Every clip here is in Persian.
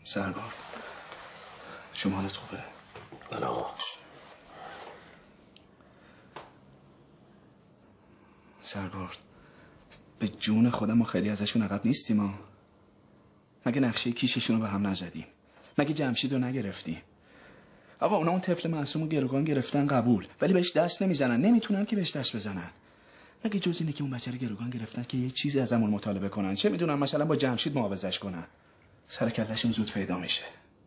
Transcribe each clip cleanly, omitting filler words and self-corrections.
سرگار شما حالت خوبه؟ بله آقا. سرگار به جون خودم ما خیلی ازشون عقب نیستیم ها. مگه نقشه کیششون رو به هم نزدیم؟ مگه جمشید رو نگرفتیم؟ آقا اونا اون طفل معصوم رو گروگان گرفتن قبول، ولی بهش دست نمیزنن، نمیتونن که بهش دست بزنن. مگه جز اینه که اون بچه رو گروگان گرفتن که یه چیزی ازمون مطالبه کنن؟ چه میدونن مثلا با جمشید معاوضش کنن؟ سر کلهشون زود پیدا میشه.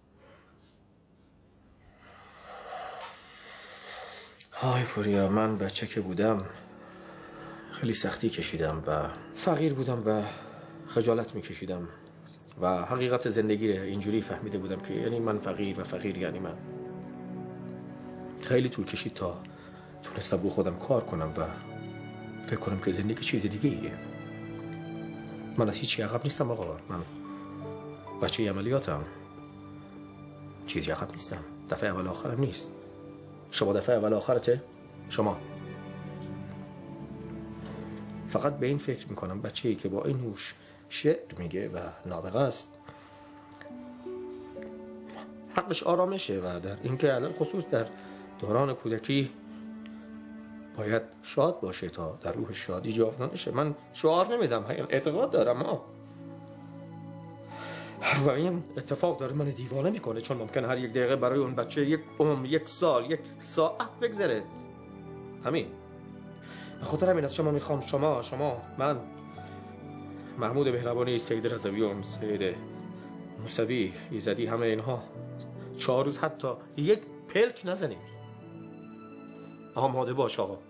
های پوریا، من بچه که بودم خیلی سختی کشیدم و فقیر بودم و خجالت میکشیدم و حقیقت زندگی رو اینجوری فهمیده بودم که یعنی من فقیر و فقیر یعنی من. خیلی طول کشید تا تونستم رو خودم کار کنم و فکر کنم که زندگی چیز دیگه ایه. من از هیچی عقب نیستم آقا. من بچه عملیاتم، چیزی عقب نیستم. دفعه اول آخرم نیست. شما دفعه اول آخرته؟ شما فقط به این فکر میکنم بچه‌ای که با این هوش شعر میگه و نابغه است حقش آرامشه و در اینکه علل خصوص در دوران کودکی باید شاد باشه تا در روح شادی جاودانه شه. من شعار نمیدم، اعتقاد دارم و این اتفاق داره من دیوانه میکنه، چون ممکن هر یک دقیقه برای اون بچه یک عمر، یک سال، یک ساعت بگذره. همین به خاطر همین از شما میخوام، شما من، محمود بهربانی، سید رضویون، سید موسوی، ایزدی، همه اینها 4 روز حتی یک پلک نزنیم. آماده باش آقا.